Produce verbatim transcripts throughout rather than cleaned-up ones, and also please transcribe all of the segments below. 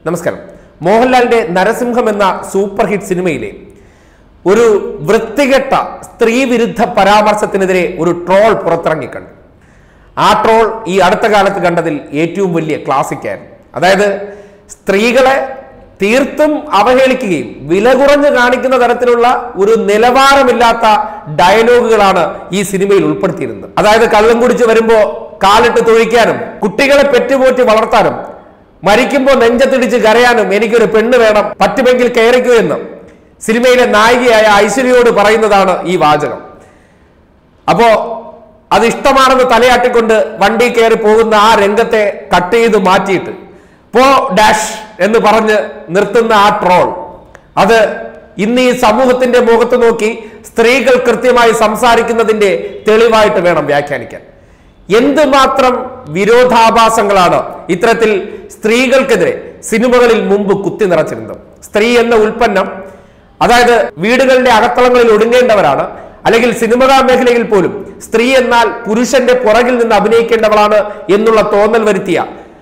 നമസ്കാരം. മോഹൻലാലിന്റെ നരസിംഹം എന്ന സൂപ്പർ ഹിറ്റ് സിനിമയിലെ ഒരു വൃത്തികെട്ട സ്ത്രീ വിരുദ്ധ പരാമർശത്തിനെതിരെ ഒരു ട്രോൾ പുറത്തിറങ്ങിക്കണ്ടു. ആ ട്രോൾ ഈ അടുത്ത കാലത്ത് കണ്ടതിൽ ഏറ്റവും വലിയ ക്ലാസിക്കായിരുന്നു. അതായത് സ്ത്രീകളെ തീർത്തും അവഹേളിക്കുകയും വില കുറഞ്ഞ് കാണിക്കുന്ന തരത്തിലുള്ള ഒരു നിലവാരമില്ലാത്ത ഡയലോഗുകളാണ് ഈ സിനിമയിൽ ഉൾപ്പെടുത്തിയിരുന്നത്. അതായത് കള്ളം കുടിച്ച് വരുമ്പോ കാലിട്ട് തൊഴിക്കാനും കുട്ടികളെ പെറ്റുപോറ്റി വളർത്താനും മരിക്കുമ്പോൾ നെഞ്ചത്തിടിച്ച് കരയാനും എനിക്കൊരു പെണ്ണ് വേണം, പറ്റുമെങ്കിൽ കയറിക്കൂ എന്ന് സിനിമയിലെ നായികയായ ഐശ്വര്യയോട് പറയുന്നതാണ് ഈ വാചകം. അപ്പോ അത് ഇഷ്ടമാണെന്ന് തലയാട്ടിക്കൊണ്ട് വണ്ടി കയറി പോകുന്ന ആ രംഗത്തെ കട്ട് ചെയ്ത് മാറ്റിയിട്ട് പോ ഡാഷ് എന്ന് പറഞ്ഞ് നിർത്തുന്ന ആ ട്രോൾ, അത് ഇന്ന് ഈ സമൂഹത്തിന്റെ മുഖത്ത് നോക്കി സ്ത്രീകൾ കൃത്യമായി സംസാരിക്കുന്നതിന്റെ തെളിവായിട്ട് വേണം വ്യാഖ്യാനിക്കാൻ. എന്തുമാത്രം വിരോധാഭാസങ്ങളാണ് ഇത്തരത്തിൽ സ്ത്രീകൾക്കെതിരെ സിനിമകളിൽ മുമ്പ് കുത്തി നിറച്ചിരുന്നത്. സ്ത്രീ എന്ന ഉൽപ്പന്നം, അതായത് വീടുകളുടെ അകത്തളങ്ങളിൽ ഒടുങ്ങേണ്ടവരാണ്, അല്ലെങ്കിൽ സിനിമാ മേഖലയിൽ പോലും സ്ത്രീ എന്നാൽ പുരുഷന്റെ പുറകിൽ നിന്ന് അഭിനയിക്കേണ്ടവളാണ് എന്നുള്ള തോന്നൽ വരുത്തിയ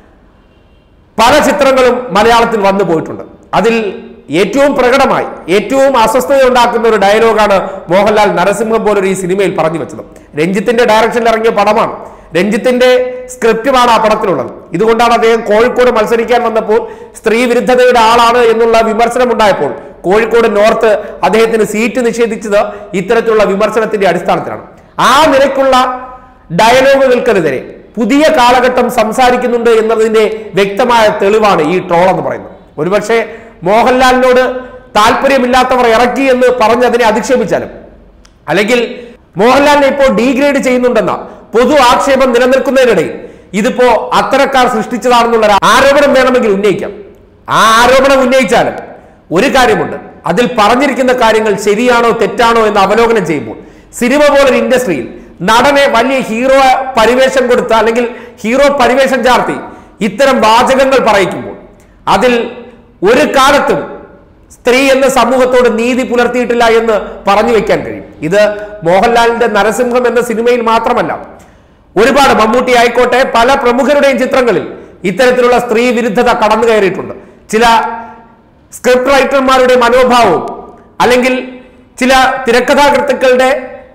പല ചിത്രങ്ങളും മലയാളത്തിൽ വന്നു പോയിട്ടുണ്ട്. അതിൽ ഏറ്റവും പ്രകടമായി ഏറ്റവും അസ്വസ്ഥത ഉണ്ടാക്കുന്ന ഒരു ഡയലോഗാണ് മോഹൻലാൽ നരസിംഹം പോലൊരു ഈ സിനിമയിൽ പറഞ്ഞു വെച്ചത്. രഞ്ജിത്തിന്റെ ഡയറക്ഷനിൽ ഇറങ്ങിയ പടമാണ്, രഞ്ജിത്തിന്റെ സ്ക്രിപ്റ്റുമാണ് ആ പടത്തിലുള്ളത്. ഇതുകൊണ്ടാണ് അദ്ദേഹം കോഴിക്കോട് മത്സരിക്കാൻ വന്നപ്പോൾ സ്ത്രീ വിരുദ്ധതയുടെ ആളാണ് എന്നുള്ള വിമർശനം ഉണ്ടായപ്പോൾ കോഴിക്കോട് നോർത്ത് അദ്ദേഹത്തിന് സീറ്റ് നിഷേധിച്ചത് ഇത്തരത്തിലുള്ള വിമർശനത്തിന്റെ അടിസ്ഥാനത്തിലാണ്. ആ നിലയ്ക്കുള്ള ഡയലോഗുകൾക്കെതിരെ പുതിയ കാലഘട്ടം സംസാരിക്കുന്നുണ്ട് എന്നതിന്റെ വ്യക്തമായ തെളിവാണ് ഈ ട്രോൾ എന്ന് പറയുന്നത്. ഒരുപക്ഷെ മോഹൻലാലിനോട് താല്പര്യമില്ലാത്തവർ ഇറക്കി എന്ന് പറഞ്ഞ് അതിനെ അധിക്ഷേപിച്ചാലും, അല്ലെങ്കിൽ മോഹൻലാലിനെ ഇപ്പോൾ ഡീഗ്രേഡ് ചെയ്യുന്നുണ്ടെന്ന പൊതു ആക്ഷേപം നിലനിൽക്കുന്നതിനിടയിൽ ഇതിപ്പോ അത്തരക്കാർ സൃഷ്ടിച്ചതാണെന്നുള്ള ആരോപണം വേണമെങ്കിൽ ഉന്നയിക്കാം. ആ ആരോപണം ഉന്നയിച്ചാലും ഒരു കാര്യമുണ്ട്, അതിൽ പറഞ്ഞിരിക്കുന്ന കാര്യങ്ങൾ ശരിയാണോ തെറ്റാണോ എന്ന് അവലോകനം ചെയ്യുമ്പോൾ സിനിമ പോലൊരു ഇൻഡസ്ട്രിയിൽ നടനെ വലിയ ഹീറോ പരിവേഷം കൊടുത്ത് അല്ലെങ്കിൽ ഹീറോ പരിവേഷം ചാർത്തി ഇത്തരം വാചകങ്ങൾ പറയിക്കുമ്പോൾ അതിൽ ഒരു കാലത്തും സ്ത്രീ എന്ന സമൂഹത്തോട് നീതി പുലർത്തിയിട്ടില്ല എന്ന് പറഞ്ഞു വെക്കാൻ കഴിയും. ഇത് മോഹൻലാലിന്റെ നരസിംഹം എന്ന സിനിമയിൽ മാത്രമല്ല, ഒരുപാട് മമ്മൂട്ടി ആയിക്കോട്ടെ പല പ്രമുഖരുടെയും ചിത്രങ്ങളിൽ ഇത്തരത്തിലുള്ള സ്ത്രീ വിരുദ്ധത കടന്നു കയറിയിട്ടുണ്ട്. ചില സ്ക്രിപ്റ്റ് റൈറ്റർമാരുടെ മനോഭാവവും അല്ലെങ്കിൽ ചില തിരക്കഥാകൃത്തുക്കളുടെ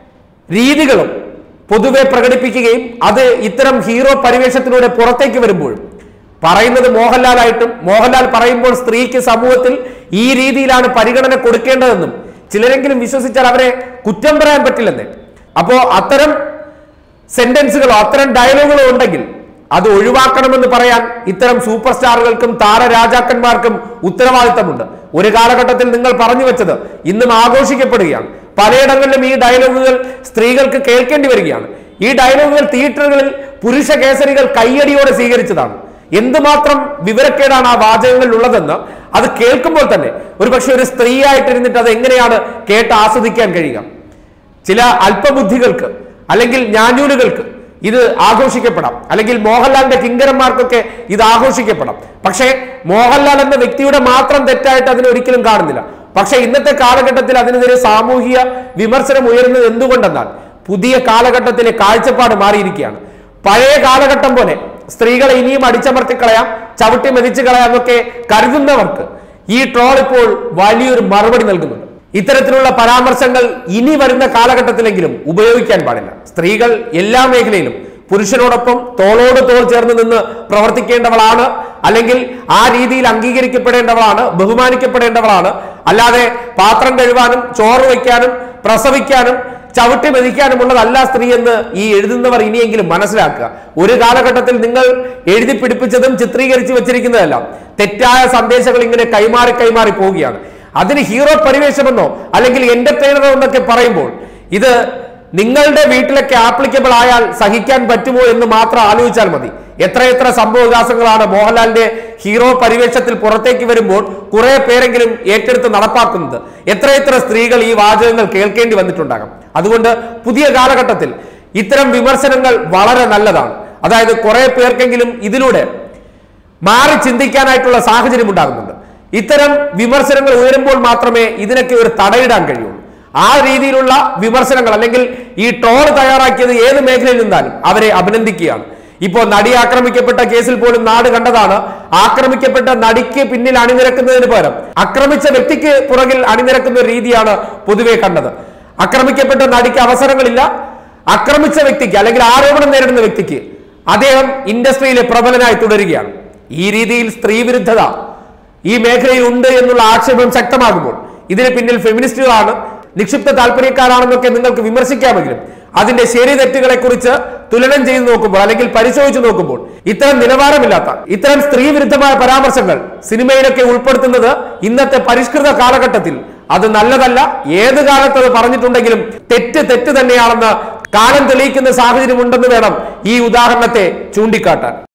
രീതികളും പൊതുവെ പ്രകടിപ്പിക്കുകയും അത് ഇത്തരം ഹീറോ പരിവേഷത്തിലൂടെ പുറത്തേക്ക് വരുമ്പോഴും പറയുന്നത് മോഹൻലാലായിട്ടും മോഹൻലാൽ പറയുമ്പോൾ സ്ത്രീക്ക് സമൂഹത്തിൽ ഈ രീതിയിലാണ് പരിഗണന കൊടുക്കേണ്ടതെന്നും ചിലരെങ്കിലും വിശ്വസിച്ചാൽ അവരെ കുറ്റം പറയാൻ പറ്റില്ലെന്ന്. അപ്പോ അത്തരം സെന്റൻസുകളോ അത്തരം ഡയലോഗുകളോ ഉണ്ടെങ്കിൽ അത് ഒഴിവാക്കണമെന്ന് പറയാൻ ഇത്തരം സൂപ്പർ സ്റ്റാറുകൾക്കും താരരാജാക്കന്മാർക്കും ഉത്തരവാദിത്തമുണ്ട്. ഒരു കാലഘട്ടത്തിൽ നിങ്ങൾ പറഞ്ഞു വെച്ചത് ഇന്നും ആഘോഷിക്കപ്പെടുകയാണ്. പലയിടങ്ങളിലും ഈ ഡയലോഗുകൾ സ്ത്രീകൾക്ക് കേൾക്കേണ്ടി വരികയാണ്. ഈ ഡയലോഗുകൾ തിയേറ്ററുകളിൽ പുരുഷ കേസരികൾ കയ്യടിയോടെ സ്വീകരിച്ചതാണ്. എന്തുമാത്രം വിവരക്കേടാണ് ആ വാചകങ്ങളിൽ ഉള്ളതെന്ന് അത് കേൾക്കുമ്പോൾ തന്നെ ഒരുപക്ഷെ ഒരു സ്ത്രീയായിട്ടിരുന്നിട്ട് അത് എങ്ങനെയാണ് കേട്ട് ആസ്വദിക്കാൻ കഴിയുക? ചില അല്പബുദ്ധികൾക്ക് അല്ലെങ്കിൽ ഞാഞ്ഞൂലുകൾക്ക് ഇത് ആഘോഷിക്കപ്പെടാം, അല്ലെങ്കിൽ മോഹൻലാലിന്റെ കിങ്കരന്മാർക്കൊക്കെ ഇത് ആഘോഷിക്കപ്പെടാം. പക്ഷേ മോഹൻലാൽ എന്ന വ്യക്തിയുടെ മാത്രം തെറ്റായിട്ട് അതിനെ ഒരിക്കലും കാണുന്നില്ല. പക്ഷെ ഇന്നത്തെ കാലഘട്ടത്തിൽ അതിനെതിരെ സാമൂഹിക വിമർശനം ഉയരുന്നത് എന്തുകൊണ്ടെന്നാൽ പുതിയ കാലഘട്ടത്തിലെ കാഴ്ചപ്പാട് മാറിയിരിക്കുകയാണ്. പഴയ കാലഘട്ടം പോലെ സ്ത്രീകളെ ഇനിയും അടിച്ചമർത്തി കളയാം, ചവിട്ടി മെതിച്ചു കളയാം എന്നൊക്കെ കരുതുന്നവർക്ക് ഈ ട്രോൾ ഇപ്പോൾ വലിയൊരു മറുപടി നൽകുന്നുണ്ട്. ഇത്തരത്തിലുള്ള പരാമർശങ്ങൾ ഇനി വരുന്ന കാലഘട്ടത്തിലെങ്കിലും ഉപയോഗിക്കാൻ പാടില്ല. സ്ത്രീകൾ എല്ലാ മേഖലയിലും പുരുഷനോടൊപ്പം തോളോട് തോൾ ചേർന്ന് നിന്ന് പ്രവർത്തിക്കേണ്ടവളാണ്, അല്ലെങ്കിൽ ആ രീതിയിൽ അംഗീകരിക്കപ്പെടേണ്ടവളാണ്, ബഹുമാനിക്കപ്പെടേണ്ടവളാണ്. അല്ലാതെ പാത്രം കഴുകാനും ചോറ് വയ്ക്കാനും പ്രസവിക്കാനും ചവിട്ടി മെതിക്കാനുമുള്ളതല്ല സ്ത്രീ എന്ന് ഈ എഴുതുന്നവർ ഇനിയെങ്കിലും മനസ്സിലാക്കുക. ഒരു കാലഘട്ടത്തിൽ നിങ്ങൾ എഴുതി പിടിപ്പിച്ചതും ചിത്രീകരിച്ചു വെച്ചിരിക്കുന്നതെല്ലാം തെറ്റായ സന്ദേശങ്ങൾ ഇങ്ങനെ കൈമാറി കൈമാറി പോവുകയാണ്. അതിന് ഹീറോ പരിവേഷമെന്നോ അല്ലെങ്കിൽ എന്റർടൈനറോ എന്നൊക്കെ പറയുമ്പോൾ ഇത് നിങ്ങളുടെ വീട്ടിലൊക്കെ ആപ്ലിക്കബിൾ ആയാൽ സഹിക്കാൻ പറ്റുമോ എന്ന് മാത്രം ആലോചിച്ചാൽ മതി. എത്രയെത്ര സംഭവവികാസങ്ങളാണ് മോഹൻലാലിന്റെ ഹീറോ പരിവേഷത്തിൽ പുറത്തേക്ക് വരുമ്പോൾ കുറെ പേരെങ്കിലും ഏറ്റെടുത്ത് നടപ്പാക്കുന്നത്. എത്രയെത്ര സ്ത്രീകൾ ഈ വാചകങ്ങൾ കേൾക്കേണ്ടി വന്നിട്ടുണ്ടാകാം. അതുകൊണ്ട് പുതിയ കാലഘട്ടത്തിൽ ഇത്തരം വിമർശനങ്ങൾ വളരെ നല്ലതാണ്. അതായത് കുറെ പേർക്കെങ്കിലും ഇതിലൂടെ മാറി ചിന്തിക്കാനായിട്ടുള്ള സാഹചര്യം ഉണ്ടാകുന്നുണ്ട്. ഇത്തരം വിമർശനങ്ങൾ ഉയരുമ്പോൾ മാത്രമേ ഇതിനൊക്കെ ഒരു തടയിടാൻ കഴിയുള്ളൂ. ആ രീതിയിലുള്ള വിമർശനങ്ങൾ അല്ലെങ്കിൽ ഈ ട്രോൾ തയ്യാറാക്കിയത് ഏത് മേഖലയിൽ നിന്നാലും അവരെ അഭിനന്ദിക്കുകയാണ്. ഇപ്പോൾ നടി ആക്രമിക്കപ്പെട്ട കേസിൽ പോലും നാട് കണ്ടതാണ് ആക്രമിക്കപ്പെട്ട നടിക്ക് പിന്നിൽ അണിനിരക്കുന്നതിന് പകരം ആക്രമിച്ച വ്യക്തിക്ക് പുറകിൽ അണിനിരക്കുന്ന ഒരു രീതിയാണ് പൊതുവെ കണ്ടത്. ആക്രമിക്കപ്പെട്ട നടിക്ക് അവസരങ്ങളില്ല, ആക്രമിച്ച വ്യക്തിക്ക് അല്ലെങ്കിൽ ആരോപണം നേരിടുന്ന വ്യക്തിക്ക് അദ്ദേഹം ഇൻഡസ്ട്രിയിലെ പ്രബലനായി തുടരുകയാണ്. ഈ രീതിയിൽ സ്ത്രീ വിരുദ്ധത ഈ മേഖലയിൽ ഉണ്ട് എന്നുള്ള ആക്ഷേപം ശക്തമാകുമ്പോൾ ഇതിന് പിന്നിൽ ഫെമിനിസ്റ്റുകളാണ്, നിക്ഷിപ്ത താല്പര്യക്കാരാണെന്നൊക്കെ നിങ്ങൾക്ക് വിമർശിക്കാമെങ്കിലും അതിന്റെ ശരി തെറ്റുകളെ കുറിച്ച് തുലനം ചെയ്ത് നോക്കുമ്പോൾ അല്ലെങ്കിൽ പരിശോധിച്ച് നോക്കുമ്പോൾ ഇത്തരം നിലവാരമില്ലാത്ത ഇത്തരം സ്ത്രീ വിരുദ്ധമായ പരാമർശങ്ങൾ സിനിമയിലൊക്കെ ഉൾപ്പെടുത്തുന്നത് ഇന്നത്തെ പരിഷ്കൃത കാലഘട്ടത്തിൽ അത് നല്ലതല്ല. ഏത് കാലത്ത് അത് പറഞ്ഞിട്ടുണ്ടെങ്കിലും തെറ്റ് തെറ്റ് തന്നെയാണെന്ന് കാലം തെളിയിക്കുന്ന സാഹചര്യം ഉണ്ടെന്ന് വേണം ഈ ഉദാഹരണത്തെ ചൂണ്ടിക്കാട്ടാൻ.